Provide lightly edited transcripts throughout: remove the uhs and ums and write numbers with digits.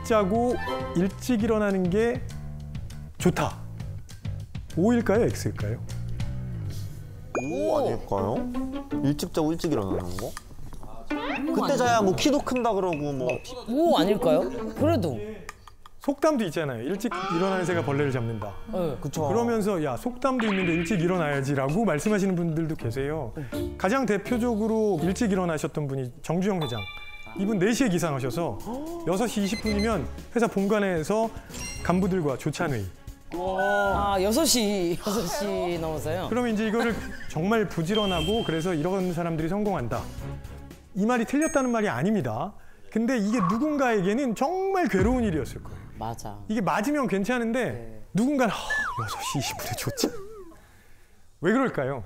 자고 일찍 일어나는 게 좋다. O일까요? X일까요? O 아닐까요? 일찍 자고 일찍 일어나는 거? 그때 자야 뭐 키도 큰다 그러고 뭐. 오 아닐까요? 그래도. 속담도 있잖아요. 일찍 일어나는 새가 벌레를 잡는다. 그쵸. 그러면서 야 속담도 있는데 일찍 일어나야지라고 말씀하시는 분들도 계세요. 가장 대표적으로 일찍 일어나셨던 분이 정주영 회장. 이분 4시에 기상하셔서 6시 20분이면 회사 본관에서 간부들과 조찬회의. 아 6시 넘어서요? 그러면 이제 이거를 정말 부지런하고 그래서 이런 사람들이 성공한다. 이 말이 틀렸다는 말이 아닙니다. 근데 이게 누군가에게는 정말 괴로운 일이었을 거예요. 맞아. 이게 맞으면 괜찮은데 누군가는 6시 20분에 좋지. 왜 그럴까요?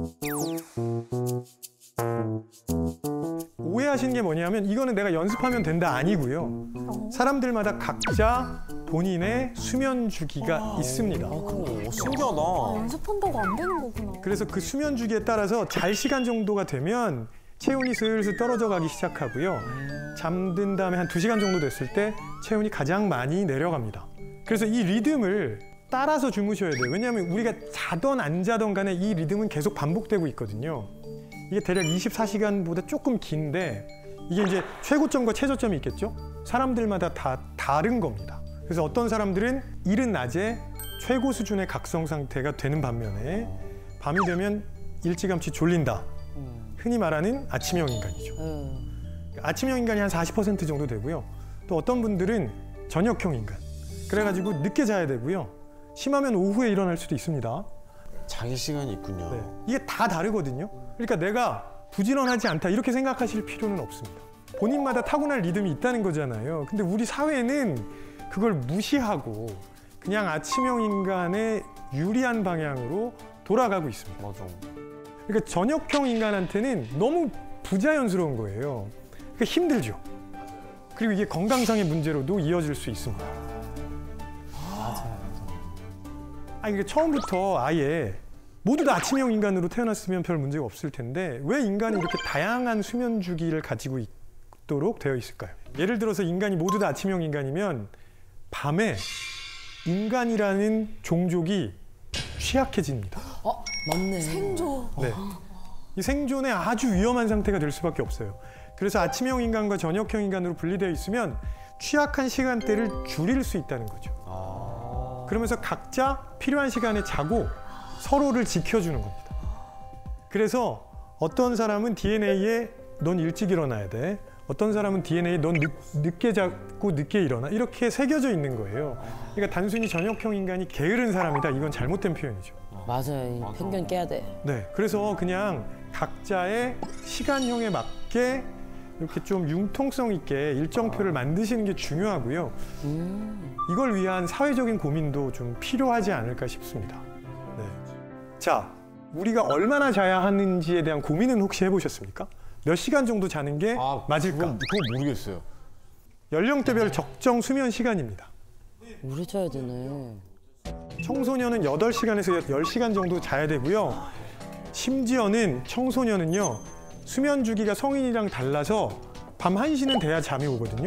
오해하시는 게 뭐냐면 이거는 내가 연습하면 된다 아니고요. 사람들마다 각자 본인의 수면 주기가 있습니다. 신기하다. 연습한다고 안 되는 거구나. 그래서 그 수면 주기에 따라서 잘 시간 정도가 되면 체온이 슬슬 떨어져 가기 시작하고요. 잠든 다음에 한 2시간 정도 됐을 때 체온이 가장 많이 내려갑니다. 그래서 이 리듬을 따라서 주무셔야 돼요. 왜냐하면 우리가 자던 안 자던 간에 이 리듬은 계속 반복되고 있거든요. 이게 대략 24시간보다 조금 긴데 이게 이제 최고점과 최저점이 있겠죠? 사람들마다 다 다른 겁니다. 그래서 어떤 사람들은 이른 낮에 최고 수준의 각성 상태가 되는 반면에 밤이 되면 일찌감치 졸린다. 흔히 말하는 아침형 인간이죠. 아침형 인간이 한 40% 정도 되고요. 또 어떤 분들은 저녁형 인간. 그래가지고 늦게 자야 되고요. 심하면 오후에 일어날 수도 있습니다. 자기 시간이 있군요. 네. 이게 다 다르거든요. 그러니까 내가 부지런하지 않다 이렇게 생각하실 필요는 없습니다. 본인마다 타고난 리듬이 있다는 거잖아요. 근데 우리 사회는 그걸 무시하고 그냥 아침형 인간의 유리한 방향으로 돌아가고 있습니다. 맞아. 그러니까 저녁형 인간한테는 너무 부자연스러운 거예요. 그러니까 힘들죠. 그리고 이게 건강상의 문제로도 이어질 수 있습니다. 그러니까 처음부터 아예 모두 다 아침형 인간으로 태어났으면 별 문제가 없을 텐데 왜 인간이 이렇게 다양한 수면 주기를 가지고 있도록 되어 있을까요? 예를 들어서 인간이 모두 다 아침형 인간이면 밤에 인간이라는 종족이 취약해집니다. 맞네. 생존. 네. 이 생존에 아주 위험한 상태가 될 수밖에 없어요. 그래서 아침형 인간과 저녁형 인간으로 분리되어 있으면 취약한 시간대를 줄일 수 있다는 거죠. 그러면서 각자 필요한 시간에 자고 서로를 지켜주는 겁니다. 그래서 어떤 사람은 DNA에 넌 일찍 일어나야 돼. 어떤 사람은 DNA에 넌 늦게 자고 늦게 일어나. 이렇게 새겨져 있는 거예요. 그러니까 단순히 저녁형 인간이 게으른 사람이다. 이건 잘못된 표현이죠. 맞아요. 편견 깨야 돼. 네, 그래서 그냥 각자의 시간형에 맞게 이렇게 좀 융통성 있게 일정표를 만드시는 게 중요하고요. 이걸 위한 사회적인 고민도 좀 필요하지 않을까 싶습니다. 네. 자, 우리가 얼마나 자야 하는지에 대한 고민은 혹시 해보셨습니까? 몇 시간 정도 자는 게 맞을까? 그건 모르겠어요. 연령대별 적정 수면 시간입니다. 오래 자야 되네. 청소년은 8시간에서 10시간 정도 자야 되고요. 심지어는 청소년은요. 수면 주기가 성인이랑 달라서 밤 1시는 돼야 잠이 오거든요.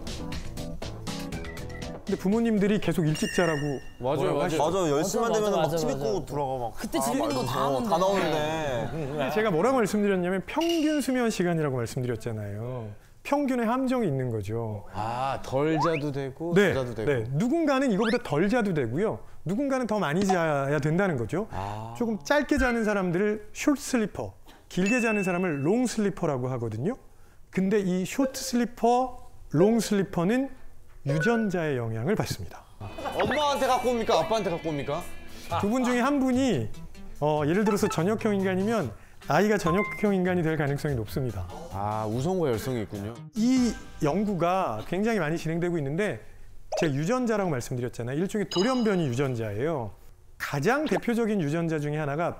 근데 부모님들이 계속 일찍 자라고 맞아요. 맞아, 10시만 되면 막 TV 맞아. 끄고 들어가 막. 그때 재밌는 거 다 하는데. 다 나오는데. 근데 제가 뭐라고 말씀드렸냐면 평균 수면 시간이라고 말씀드렸잖아요. 평균의 함정이 있는 거죠. 덜 자도 되고 네, 더 자도 되고. 네. 누군가는 이거보다 덜 자도 되고요. 누군가는 더 많이 자야 된다는 거죠. 조금 짧게 자는 사람들을 숏 슬리퍼, 길게 자는 사람을 롱 슬리퍼라고 하거든요. 근데 이 숏 슬리퍼, 롱 슬리퍼는 유전자의 영향을 받습니다. 엄마한테 갖고 옵니까? 아빠한테 갖고 옵니까? 두 분 중에 한 분이 예를 들어서 저녁형 인간이면 아이가 저녁형 인간이 될 가능성이 높습니다. 우성과 열성이 있군요. 이 연구가 굉장히 많이 진행되고 있는데 제가 유전자라고 말씀드렸잖아요. 일종의 돌연변이 유전자예요. 가장 대표적인 유전자 중에 하나가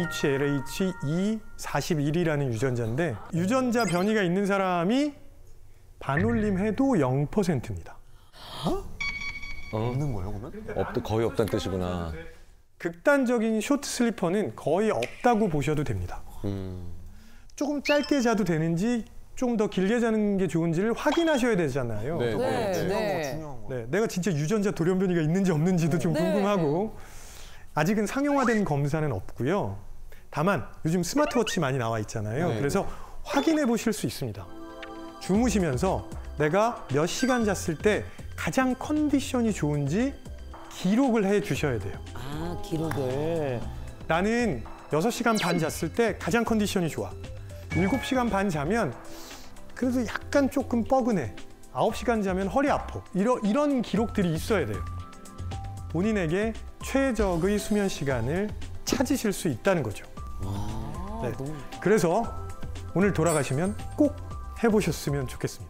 BHLH-E41이라는 유전자인데 유전자 변이가 있는 사람이 반올림해도 0%입니다. 없는 거예요, 그러면? 거의 없다는 뜻이구나. 극단적인 숏 슬리퍼는 거의 없다고 보셔도 됩니다. 조금 짧게 자도 되는지 좀 더 길게 자는 게 좋은지를 확인하셔야 되잖아요. 네, 네, 중요한 네. 거, 중요한 거. 네, 내가 진짜 유전자 돌연변이가 있는지 없는지도 좀 네. 궁금하고 아직은 상용화된 검사는 없고요. 다만 요즘 스마트워치 많이 나와 있잖아요. 네. 그래서 확인해 보실 수 있습니다. 주무시면서 내가 몇 시간 잤을 때 가장 컨디션이 좋은지 기록을 해 주셔야 돼요. 아, 기록을. 나는 6시간 반 잤을 때 가장 컨디션이 좋아. 7시간 반 자면 그래도 약간 조금 뻐근해. 9시간 자면 허리 아파. 이런 기록들이 있어야 돼요. 본인에게 최적의 수면 시간을 찾으실 수 있다는 거죠. 네. 그래서 오늘 돌아가시면 꼭 해보셨으면 좋겠습니다.